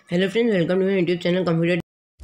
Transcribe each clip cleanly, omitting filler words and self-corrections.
Hello friends, welcome to my YouTube channel computer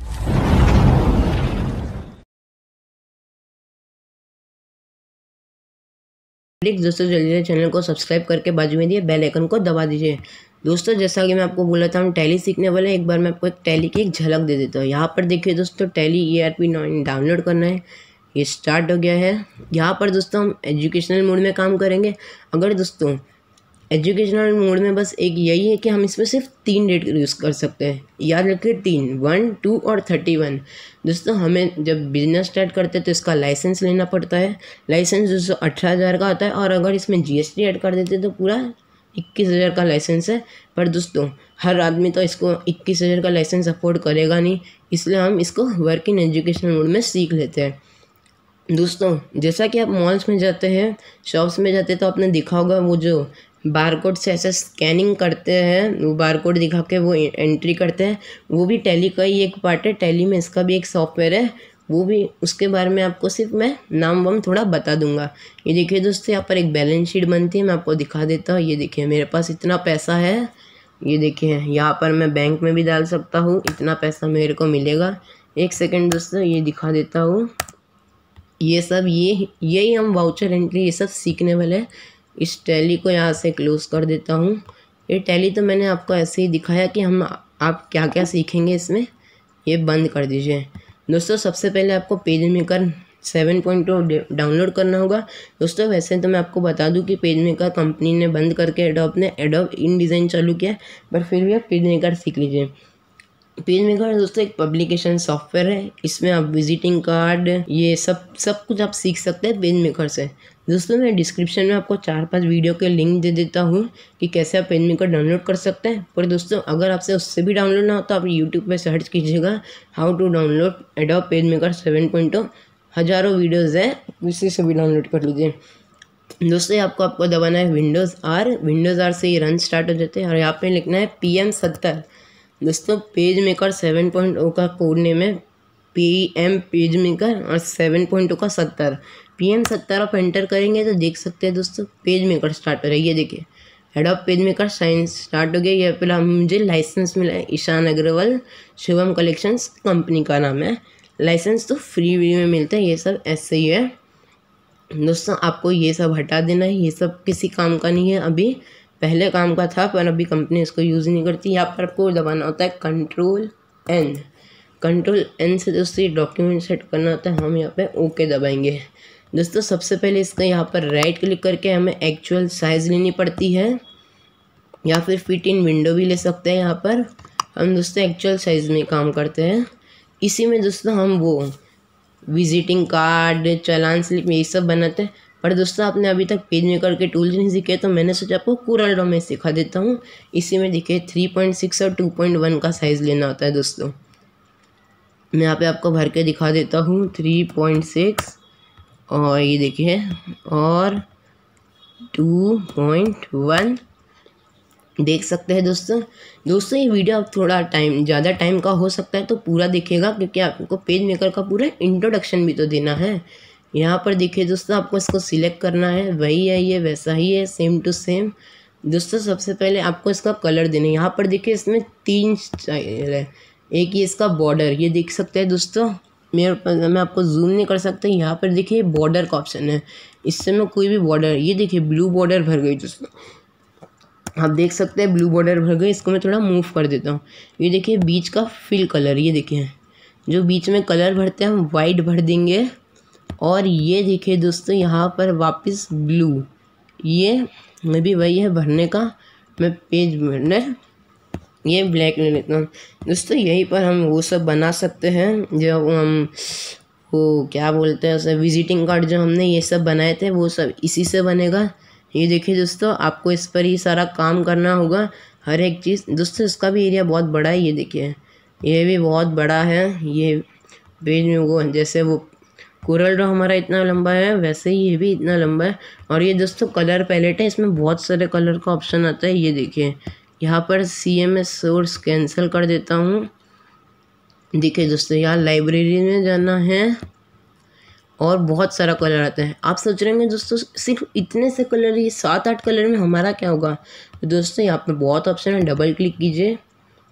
tricks. दोस्तों जल्दी से चैनल को सब्सक्राइब करके बाजू में दिए बेल आइकन को दबा दीजिए। दोस्तों जैसा कि मैं आपको बोला था हम टैली सीखने वाले हैं। एक बार मैं आपको एक टैली की एक झलक दे देता हूँ। यहाँ पर देखिए दोस्तों, टैली ERP9 डाउनलोड करना है। ये स्टार्ट हो गया है। यहाँ पर दोस्तों हम एजुकेशनल मोड में काम करेंगे। अगर दोस्तों एजुकेशनल मोड में बस एक यही है कि हम इसमें सिर्फ 3 डेट यूज़ कर सकते हैं। याद रखिए 3, 1, 2 और 31। दोस्तों हमें जब बिजनेस स्टार्ट करते हैं तो इसका लाइसेंस लेना पड़ता है। लाइसेंस दोस्तों 18,000 का आता है और अगर इसमें GST ऐड कर देते तो पूरा 21,000 का लाइसेंस है। पर दोस्तों हर आदमी तो इसको 21,000 का लाइसेंस अफोर्ड करेगा नहीं, इसलिए हम इसको वर्क इन एजुकेशनल मोड में सीख लेते हैं। दोस्तों जैसा कि आप मॉल्स में जाते हैं, शॉप्स में जाते हैं तो आपने देखा होगा वो जो बारकोड से ऐसे स्कैनिंग करते हैं, वो बारकोड दिखा के वो एंट्री करते हैं, वो भी टैली का ही एक पार्ट है। टैली में इसका भी एक सॉफ्टवेयर है, वो भी उसके बारे में आपको सिर्फ मैं नाम वाम थोड़ा बता दूंगा। ये देखिए दोस्तों, यहाँ पर एक बैलेंस शीट बनती है, मैं आपको दिखा देता हूँ। ये देखिए मेरे पास इतना पैसा है। ये देखिए यहाँ पर मैं बैंक में भी डाल सकता हूँ, इतना पैसा मेरे को मिलेगा। एक सेकेंड दोस्तों, ये दिखा देता हूँ। ये सब यही हम वाउचर एंट्री ये सब सीखने वाले हैं। इस टैली को यहाँ से क्लोज कर देता हूँ। ये टैली तो मैंने आपको ऐसे ही दिखाया कि आप क्या क्या सीखेंगे इसमें। ये बंद कर दीजिए। दोस्तों सबसे पहले आपको पेज मेकर 7.2 डाउनलोड करना होगा। दोस्तों वैसे तो मैं आपको बता दूं कि पेज मेकर कंपनी ने बंद करके एडोब ने एडोब InDesign चालू किया है, पर फिर भी आप पेज मेकर सीख लीजिए। पेज मेकर दोस्तों एक पब्लिकेशन सॉफ्टवेयर है। इसमें आप विजिटिंग कार्ड ये सब कुछ आप सीख सकते हैं पेज मेकर से। दोस्तों मैं डिस्क्रिप्शन में आपको 4-5 वीडियो के लिंक दे देता हूँ कि कैसे आप पेज मेकर डाउनलोड कर सकते हैं। पर दोस्तों अगर आपसे उससे भी डाउनलोड ना हो तो आप यूट्यूब पे सर्च कीजिएगा how to download Adobe page maker 7.0। हज़ारों वीडियोज़ है, उसी से भी डाउनलोड कर लीजिए। दोस्तों आपको दबाना है विंडोज़ आर से ये रन स्टार्ट हो जाते हैं और यहाँ पे लिखना है PM70। दोस्तों पेज मेकर 7.0 का कोड नेम है PM पेज मेकर और 7.0 का 70 PM70 आप एंटर करेंगे तो देख सकते हैं दोस्तों पेज मेकर स्टार्ट हो रहा है। ये देखिए एडोब पेज मेकर साइंस स्टार्ट हो गया। ये पहला मुझे लाइसेंस मिला है, ईशान अग्रवाल शुभम कलेक्शंस कंपनी का नाम है। लाइसेंस तो फ्री में मिलता है, ये सब ऐसे ही है। दोस्तों आपको ये सब हटा देना है, ये सब किसी काम का नहीं है। अभी पहले काम का था पर अभी कंपनी इसको यूज़ नहीं करती। यहाँ पर आपको दबाना होता है कंट्रोल एन से दोस्तों ये डॉक्यूमेंट सेट करना होता है। हम यहाँ पे ओके दबाएंगे। दोस्तों सबसे पहले इसका यहाँ पर राइट क्लिक करके हमें एक्चुअल साइज़ लेनी पड़ती है, या फिर फिट इन विंडो भी ले सकते हैं। यहाँ पर हम दोस्तों एक्चुअल साइज़ में काम करते हैं। इसी में दोस्तों हम वो विजिटिंग कार्ड चालान स्लिप ये सब बनाते हैं। पर दोस्तों आपने अभी तक पेज मेकर के टूल्स नहीं सीखे तो मैंने सोचा आपको कोरल ड्रॉ में सिखा देता हूँ। इसी में देखिए 3.6 और 2.1 का साइज़ लेना होता है। दोस्तों मैं यहाँ पे आपको भर के दिखा देता हूँ 3.6 और ये देखिए और 2.1 देख सकते हैं। दोस्तों ये वीडियो आप थोड़ा ज़्यादा टाइम का हो सकता है तो पूरा देखिएगा, क्योंकि आपको पेज मेकर का पूरा इंट्रोडक्शन भी तो देना है। यहाँ पर देखिए दोस्तों आपको इसको सिलेक्ट करना है, वही है ये वैसा ही है, सेम टू सेम। दोस्तों सबसे पहले आपको इसका कलर देना है। यहाँ पर देखिए इसमें 3 स्टाइल है। एक ये इसका बॉर्डर, ये देख सकते हैं दोस्तों। मैं आपको जूम नहीं कर सकता। यहाँ पर देखिए बॉर्डर का ऑप्शन है, इससे मैं कोई भी बॉर्डर, ये देखिए ब्लू बॉर्डर भर गई दोस्तों, आप देख सकते हैं ब्लू बॉर्डर भर गई। इसको मैं थोड़ा मूव कर देता हूँ। ये देखिए बीच का फिल कलर, ये देखिए जो बीच में कलर भरते हैं हम वाइट भर देंगे। और ये देखिए दोस्तों यहाँ पर वापस ब्लू, ये मैं भी वही है भरने का। मैं पेज बर्नर ये ब्लैक ले लेता हूँ। दोस्तों यहीं पर हम वो सब बना सकते हैं जो हम वो क्या बोलते हैं उसे, विजिटिंग कार्ड जो हमने ये सब बनाए थे वो सब इसी से बनेगा। ये देखिए दोस्तों आपको इस पर ही सारा काम करना होगा, हर एक चीज़। दोस्तों इसका भी एरिया बहुत बड़ा है, ये देखिए ये भी बहुत बड़ा है। ये पेज में वो जैसे वो कोरल ड्रॉ हमारा इतना लंबा है वैसे ही ये भी इतना लंबा है। और ये दोस्तों कलर पैलेट है, इसमें बहुत सारे कलर का ऑप्शन आता है। ये देखिए यहाँ पर CMS सोर्स कैंसिल कर देता हूँ। देखिए दोस्तों यहाँ लाइब्रेरी में जाना है और बहुत सारा कलर आता है। आप सोच रहे होंगे दोस्तों सिर्फ इतने से कलर, ये 7-8 कलर में हमारा क्या होगा। तो दोस्तों यहाँ पे बहुत ऑप्शन है, डबल क्लिक कीजिए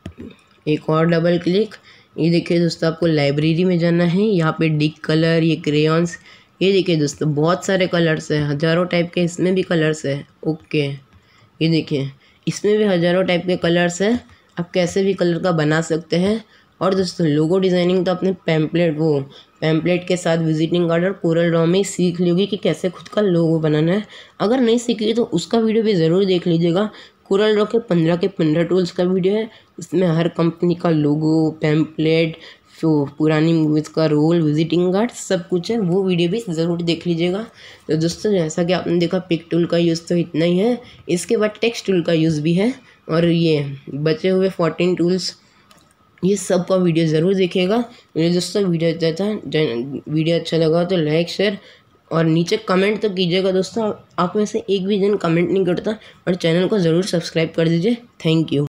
एक और डबल क्लिक। ये देखिए दोस्तों, आपको लाइब्रेरी में जाना है। यहाँ पे डिक कलर, ये क्रेयॉन्स, ये देखिए दोस्तों बहुत सारे कलर्स हैं, हज़ारों टाइप के इसमें भी कलर्स है। ओके, ये देखिए इसमें भी हज़ारों टाइप के कलर्स हैं, आप कैसे भी कलर का बना सकते हैं। और दोस्तों लोगो डिज़ाइनिंग तो अपने पैम्पलेट के साथ विजिटिंग कार्ड और कोरल ड्रॉ में सीख लोगी कि कैसे खुद का लोगो बनाना है। अगर नहीं सीखी तो उसका वीडियो भी ज़रूर देख लीजिएगा। कोरल ड्रॉ के 15 के 15 टूल्स का वीडियो है, इसमें हर कंपनी का लोगो, पैम्पलेट, पुरानी मूवीज़ का रोल, विजिटिंग कार्ड सब कुछ है, वो वीडियो भी ज़रूर देख लीजिएगा। तो दोस्तों जैसा कि आपने देखा पिक टूल का यूज़ तो इतना ही है, इसके बाद टेक्स्ट टूल का यूज़ भी है। और ये बचे हुए 14 टूल्स, ये सब का वीडियो ज़रूर देखिएगा। मेरे दोस्तों वीडियो अच्छा लगा तो लाइक शेयर और नीचे कमेंट तो कीजिएगा दोस्तों। आप में से एक भी जन कमेंट नहीं करता, और चैनल को ज़रूर सब्सक्राइब कर दीजिए। Thank you.